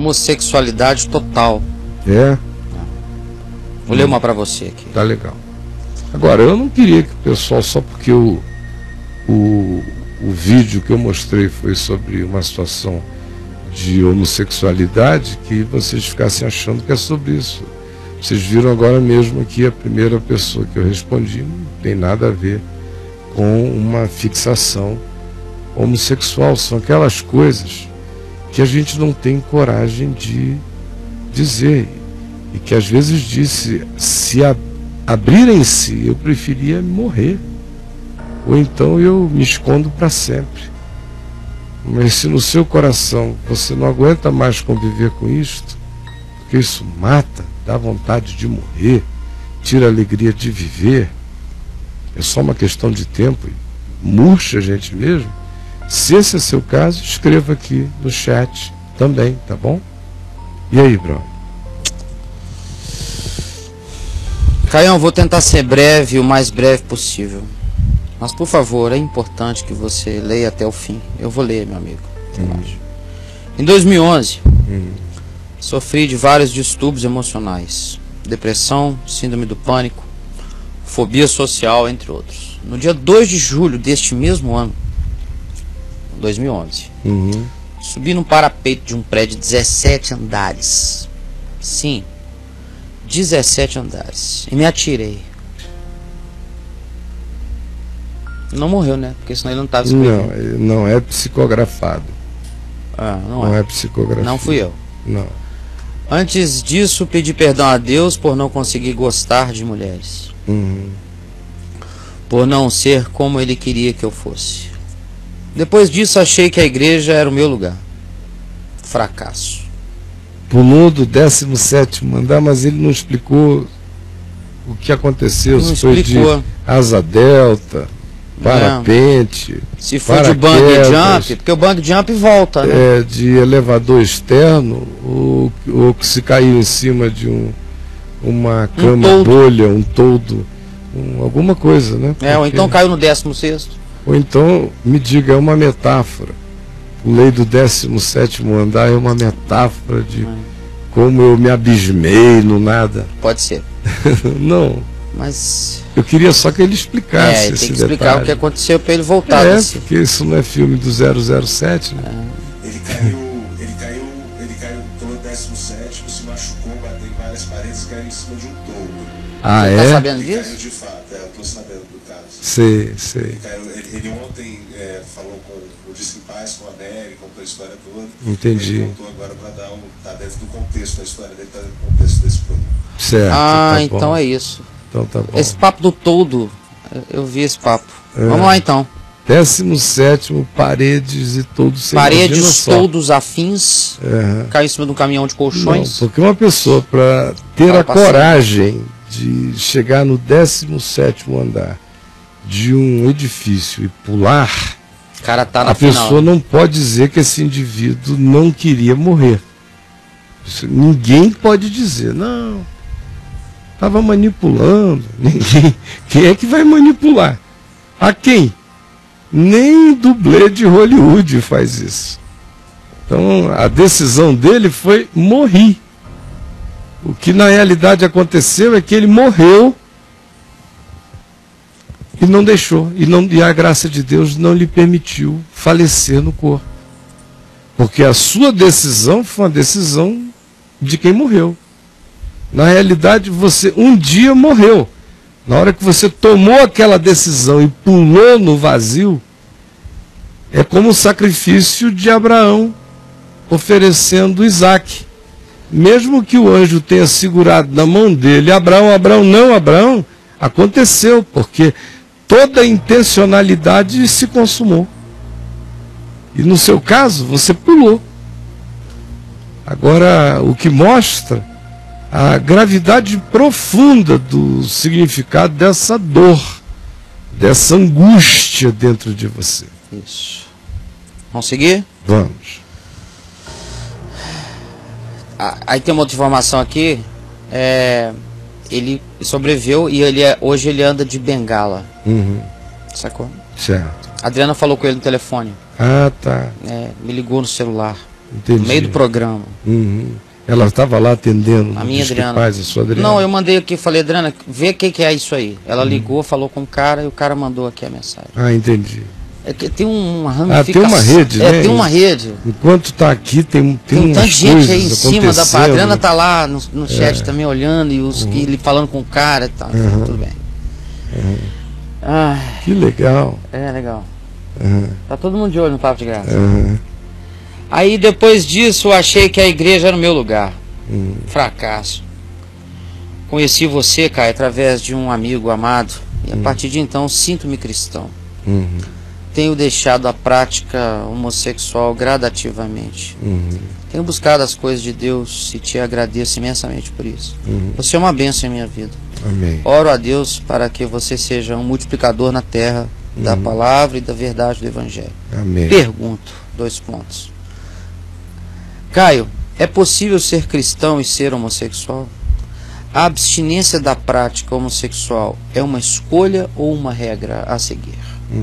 Homossexualidade total. É? Vou ler uma pra você aqui. Tá legal. Agora, eu não queria que o pessoal, só porque o vídeo que eu mostrei foi sobre uma situação de homossexualidade, que vocês ficassem achando que é sobre isso. Vocês viram agora mesmo aqui a primeira pessoa que eu respondi, não tem nada a ver com uma fixação homossexual. São aquelas coisas que a gente não tem coragem de dizer. E que às vezes disse, se abrirem-se, eu preferia morrer. Ou então eu me escondo para sempre. Mas se no seu coração você não aguenta mais conviver com isto, porque isso mata, dá vontade de morrer, tira a alegria de viver, é só uma questão de tempo, murcha a gente mesmo. Se esse é seu caso, escreva aqui no chat também, tá bom? E aí, Bruno? Caião, vou tentar ser breve, o mais breve possível. Mas, por favor, é importante que você leia até o fim. Eu vou ler, meu amigo. Em 2011, sofri de vários distúrbios emocionais. Depressão, síndrome do pânico, fobia social, entre outros. No dia 2 de julho deste mesmo ano, 2011, subi no parapeito de um prédio de 17 andares. Sim, 17 andares. E me atirei. Não morreu, né? Porque senão ele não estava escrevendo. Não, não é psicografado. Ah, não é psicografia. Não fui eu. Não. Antes disso, pedi perdão a Deus por não conseguir gostar de mulheres. Por não ser como Ele queria que eu fosse. Depois disso, achei que a igreja era o meu lugar. Fracasso. Pulou do 17º andar, mas ele não explicou o que aconteceu. Não foi explicou. De asa delta, parapente, se for de bang jump, porque o bang jump volta, né? De elevador externo, ou que se caiu em cima de uma cama bolha, um toldo, alguma coisa, né? Porque, ou então caiu no 16º. Ou então, me diga, é uma metáfora. Pulei do 17º andar é uma metáfora de como eu me abismei no nada. Pode ser. Não. Mas eu queria só que ele explicasse ele esse tem que explicar detalhe. o que aconteceu para ele voltar. Porque isso não é filme do 007, né? Ele caiu pelo 17º, se machucou, bateu em várias paredes e caiu em cima de um toldo. Ah, Você tá sabendo disso? Caiu de fato, eu estou sabendo do caso. Sei. Ele ontem falou com o Disse em Paz, com a Nery, contou a história toda. Entendi. Ele contou agora para dar tá dentro do contexto, a história dele está dentro do contexto desse programa. Certo. Tá então bom. É isso. Então tá bom. Esse papo do toldo, eu vi esse papo. Vamos lá então. 17º, paredes e toldos. Paredes, toldos afins. Caiu em cima de um caminhão de colchões. Não, porque uma pessoa, para ter a coragem de chegar no 17º andar de um edifício e pular, cara tá na a final, pessoa não pode dizer que esse indivíduo não queria morrer. Ninguém pode dizer, não, estava manipulando. Ninguém. Quem é que vai manipular? A quem? Nem dublê de Hollywood faz isso. Então a decisão dele foi morrer. O que na realidade aconteceu é que ele morreu e não deixou. E a graça de Deus não lhe permitiu falecer no corpo. Porque a sua decisão foi uma decisão de quem morreu. Na realidade, você um dia morreu. Na hora que você tomou aquela decisão e pulou no vazio, é como o sacrifício de Abraão oferecendo Isaac. Mesmo que o anjo tenha segurado na mão dele, Abraão, aconteceu, porque toda a intencionalidade se consumou. E no seu caso, você pulou. Agora, o que mostra a gravidade profunda do significado dessa dor, dessa angústia dentro de você. Isso. Vamos seguir? Vamos. Aí tem uma outra informação aqui. Ele sobreviveu e hoje ele anda de bengala. Sacou? Certo. A Adriana falou com ele no telefone. Ah, tá. Me ligou no celular. Entendi. No meio do programa. Ela estava lá atendendo. A minha Adriana. Paz, a sua Adriana. Não, eu mandei aqui, falei, Adriana, vê o que é isso aí. Ela ligou, falou com o cara e o cara mandou aqui a mensagem. Ah, entendi. É que tem uma ramificação. Tem uma rede, né? Tem uma rede. Enquanto está aqui, tem um tanto de gente aí em cima da A Adriana tá lá no chat também olhando e ele falando com o cara e tal. Tudo bem. Que legal. É legal. Tá todo mundo de olho no Papo de Graça. Aí depois disso eu achei que a igreja era o meu lugar. Fracasso. Conheci você, Caio, através de um amigo amado. E a partir de então sinto-me cristão. Tenho deixado a prática homossexual gradativamente. Tenho buscado as coisas de Deus e te agradeço imensamente por isso. Você é uma bênção em minha vida. Amém. Oro a Deus para que você seja um multiplicador na terra da palavra e da verdade do Evangelho. Amém. Pergunto, 2 pontos. Caio, é possível ser cristão e ser homossexual? A abstinência da prática homossexual é uma escolha ou uma regra a seguir?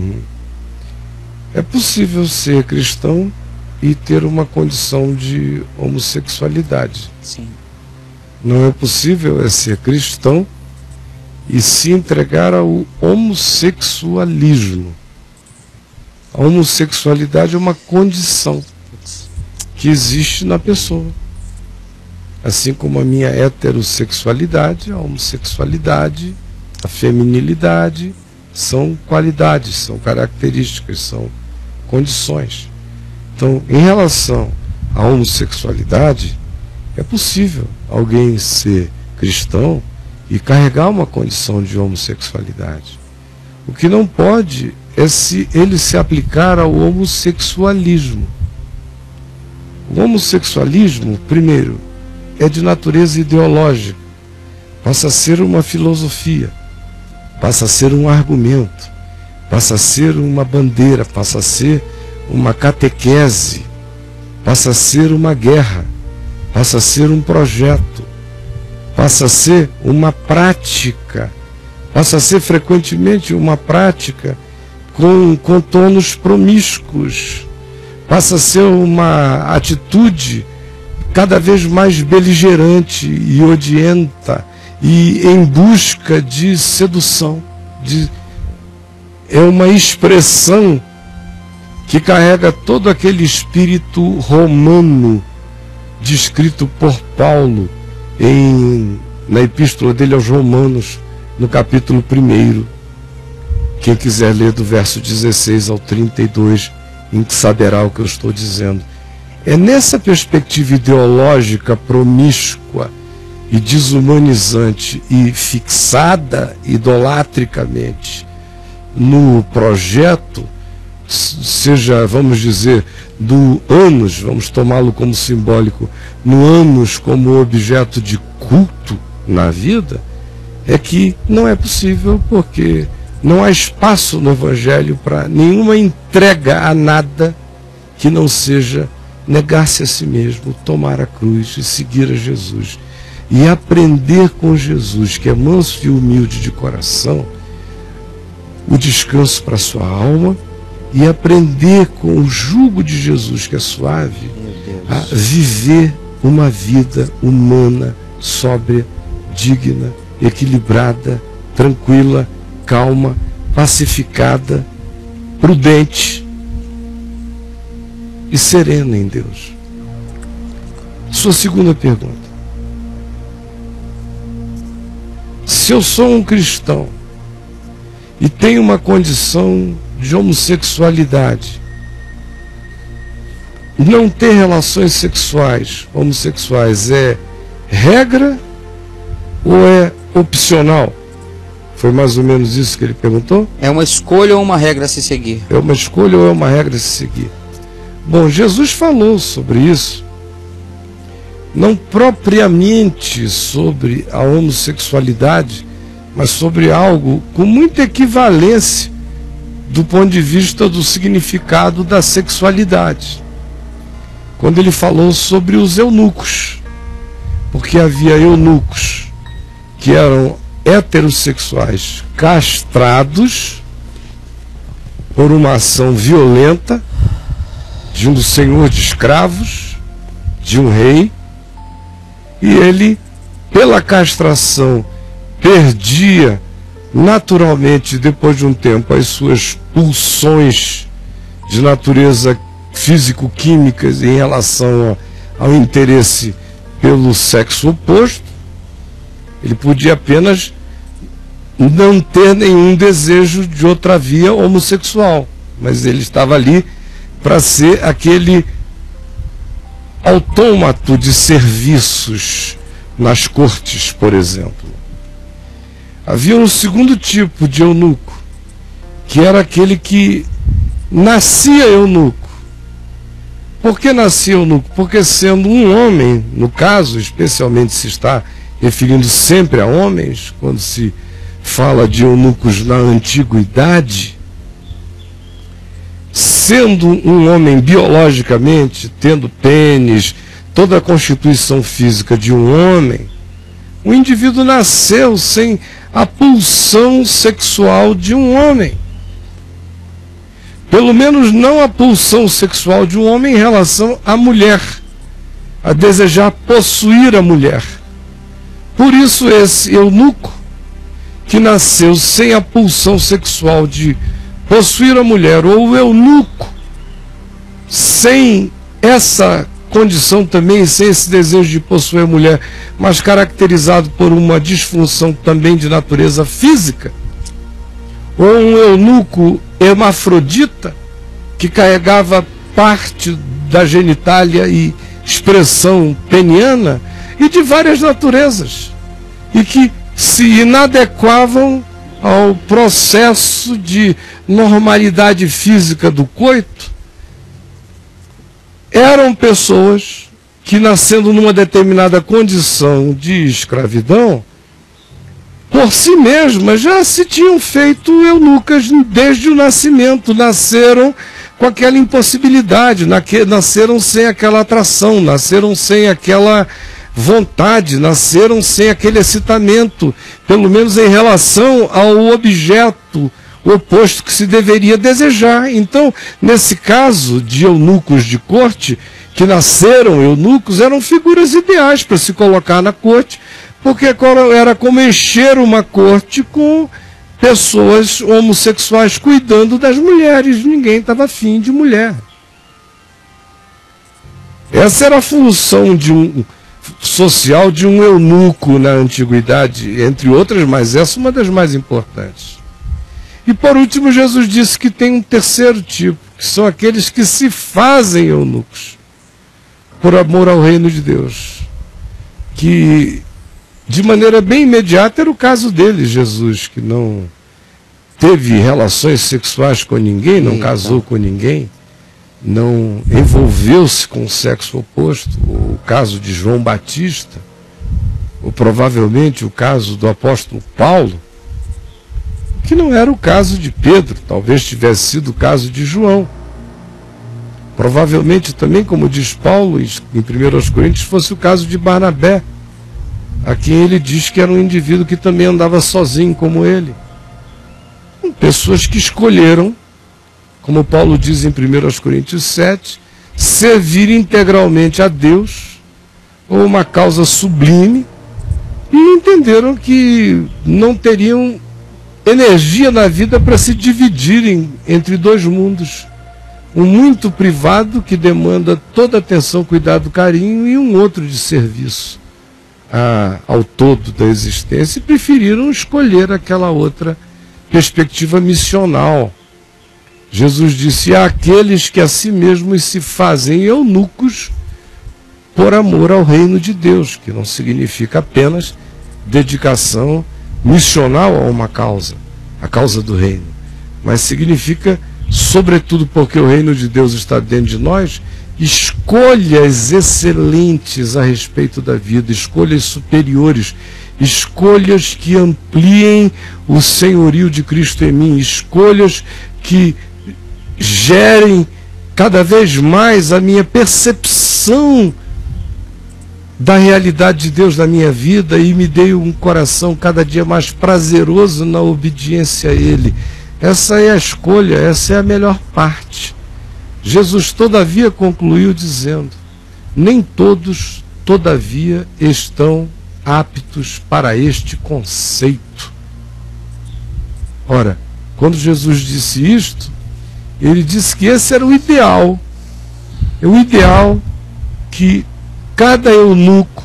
É possível ser cristão e ter uma condição de homossexualidade. Sim. Não é possível ser cristão e se entregar ao homossexualismo. A homossexualidade é uma condição que existe na pessoa. Assim como a minha heterossexualidade, a homossexualidade, a feminilidade, são qualidades, são características, são condições. Então, em relação à homossexualidade, é possível alguém ser cristão e carregar uma condição de homossexualidade. O que não pode é ele se aplicar ao homossexualismo. O homossexualismo, primeiro, é de natureza ideológica, passa a ser uma filosofia, passa a ser um argumento, passa a ser uma bandeira, passa a ser uma catequese, passa a ser uma guerra, passa a ser um projeto, passa a ser uma prática, passa a ser frequentemente uma prática com contornos promíscuos, passa a ser uma atitude cada vez mais beligerante e odienta e em busca de sedução. É uma expressão que carrega todo aquele espírito romano descrito por Paulo na epístola dele aos Romanos, no capítulo 1. Quem quiser ler do verso 16 ao 32, em que saberá o que eu estou dizendo. É nessa perspectiva ideológica promíscua e desumanizante e fixada idolatricamente no projeto, seja, vamos dizer, do ânus, vamos tomá-lo como simbólico, no ânus como objeto de culto na vida, é que não é possível, porque não há espaço no Evangelho para nenhuma entrega a nada que não seja negar-se a si mesmo, tomar a cruz e seguir a Jesus. E aprender com Jesus, que é manso e humilde de coração, o descanso para a sua alma, e aprender com o jugo de Jesus, que é suave, a viver uma vida humana, sóbria, digna, equilibrada, tranquila, calma, pacificada, prudente e serena em Deus. Sua segunda pergunta. Se eu sou um cristão e tenho uma condição de homossexualidade, não ter relações sexuais homossexuais é regra ou é opcional? Foi mais ou menos isso que ele perguntou? É uma escolha ou uma regra a se seguir? É uma escolha ou é uma regra a se seguir? Bom, Jesus falou sobre isso, não propriamente sobre a homossexualidade, mas sobre algo com muita equivalência do ponto de vista do significado da sexualidade. Quando ele falou sobre os eunucos, porque havia eunucos que eram heterossexuais castrados por uma ação violenta de um senhor de escravos, de um rei, e ele, pela castração, perdia naturalmente, depois de um tempo, as suas pulsões de natureza físico-químicas em relação ao interesse pelo sexo oposto. Ele podia apenas não ter nenhum desejo de outra via homossexual, mas ele estava ali para ser aquele autômato de serviços nas cortes, por exemplo. Havia um segundo tipo de eunuco, que era aquele que nascia eunuco. Por que nascia eunuco? Porque, sendo um homem, no caso, especialmente se está referindo sempre a homens, quando se fala de eunucos na antiguidade, sendo um homem biologicamente, tendo pênis, toda a constituição física de um homem, o indivíduo nasceu sem a pulsão sexual de um homem. Pelo menos não a pulsão sexual de um homem em relação à mulher, a desejar possuir a mulher. Por isso esse eunuco, que nasceu sem a pulsão sexual de possuir a mulher, ou o eunuco sem essa condição também, sem esse desejo de possuir a mulher, mas caracterizado por uma disfunção também de natureza física, ou um eunuco hermafrodita, que carregava parte da genitália e expressão peniana, e de várias naturezas, e que se inadequavam ao processo de normalidade física do coito. Eram pessoas que, nascendo numa determinada condição de escravidão, por si mesmas já se tinham feito eunucas desde o nascimento, nasceram com aquela impossibilidade, nasceram sem aquela atração, nasceram sem aquela vontade, nasceram sem aquele excitamento, pelo menos em relação ao objeto oposto que se deveria desejar. Então, nesse caso de eunucos de corte, que nasceram eunucos, eram figuras ideais para se colocar na corte, porque era como encher uma corte com pessoas homossexuais cuidando das mulheres. Ninguém estava afim de mulher. Essa era a função social de um eunuco na antiguidade, entre outras, mas essa é uma das mais importantes. E por último, Jesus disse que tem um terceiro tipo, que são aqueles que se fazem eunucos por amor ao reino de Deus, que de maneira bem imediata era o caso dele, Jesus, que não teve relações sexuais com ninguém, não casou com ninguém, não envolveu-se com o sexo oposto. O caso de João Batista, ou provavelmente o caso do apóstolo Paulo, que não era o caso de Pedro, talvez tivesse sido o caso de João. Provavelmente também, como diz Paulo em 1 Coríntios, fosse o caso de Barnabé, a quem ele diz que era um indivíduo que também andava sozinho como ele. Pessoas que escolheram, como Paulo diz em 1 Coríntios 7, servir integralmente a Deus, ou uma causa sublime, e entenderam que não teriam energia na vida para se dividirem entre dois mundos. Um muito privado, que demanda toda atenção, cuidado, carinho, e um outro de serviço ao todo da existência, e preferiram escolher aquela outra perspectiva missional. Jesus disse: há aqueles que a si mesmos se fazem eunucos por amor ao reino de Deus, que não significa apenas dedicação missional a uma causa, a causa do reino, mas significa, sobretudo porque o reino de Deus está dentro de nós, escolhas excelentes a respeito da vida, escolhas superiores, escolhas que ampliem o senhorio de Cristo em mim, escolhas que gerem cada vez mais a minha percepção da realidade de Deus na minha vida e me dê um coração cada dia mais prazeroso na obediência a Ele. Essa é a escolha, essa é a melhor parte. Jesus, todavia, concluiu dizendo: Nem todos, todavia, estão aptos para este conceito. Ora, quando Jesus disse isto, ele disse que esse era o ideal. É o ideal que cada eunuco,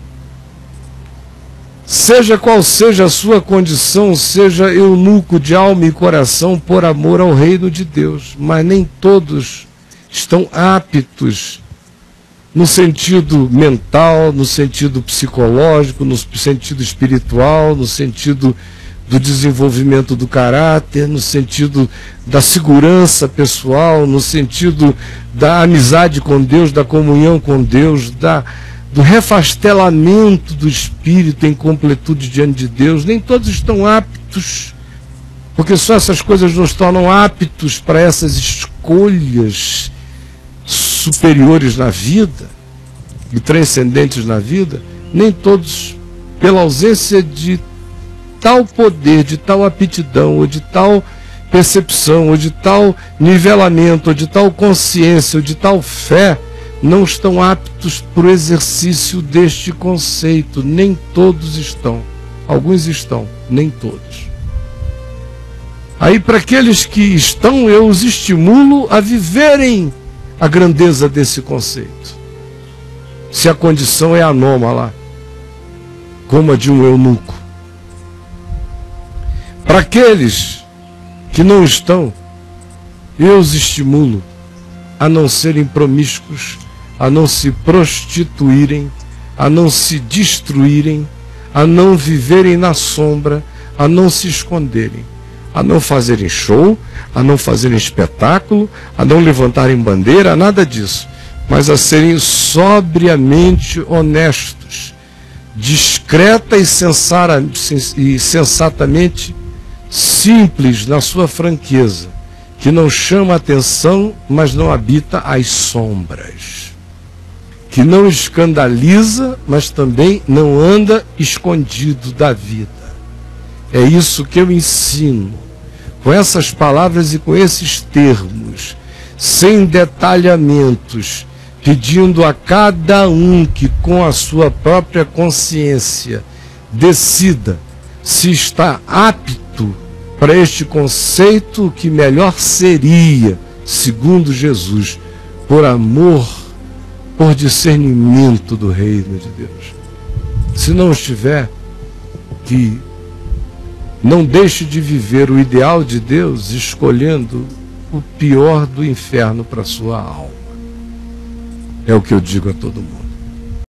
seja qual seja a sua condição, seja eunuco de alma e coração por amor ao reino de Deus. Mas nem todos estão aptos no sentido mental, no sentido psicológico, no sentido espiritual, no sentido do desenvolvimento do caráter, no sentido da segurança pessoal, no sentido da amizade com Deus, da comunhão com Deus, do refastelamento do espírito em completude diante de Deus. Nem todos estão aptos, porque só essas coisas nos tornam aptos para essas escolhas superiores na vida e transcendentes na vida. Nem todos, pela ausência de tal poder, de tal aptidão, ou de tal percepção, ou de tal nivelamento, ou de tal consciência, ou de tal fé, não estão aptos para o exercício deste conceito. Nem todos estão. Alguns estão, nem todos. Aí, para aqueles que estão, eu os estimulo a viverem a grandeza desse conceito. Se a condição é anômala, como a de um eunuco. Para aqueles que não estão, eu os estimulo a não serem promíscuos, a não se prostituírem, a não se destruírem, a não viverem na sombra, a não se esconderem, a não fazerem show, a não fazerem espetáculo, a não levantarem bandeira, nada disso, mas a serem sobriamente honestos, discreta e sensatamente simples na sua franqueza, que não chama atenção, mas não habita as sombras, que não escandaliza, mas também não anda escondido da vida. É isso que eu ensino, com essas palavras e com esses termos, sem detalhamentos, pedindo a cada um que com a sua própria consciência decida se está apto para este conceito, que melhor seria, segundo Jesus, por amor, por discernimento do reino de Deus. Se não estiver, que não deixe de viver o ideal de Deus escolhendo o pior do inferno para a sua alma. É o que eu digo a todo mundo.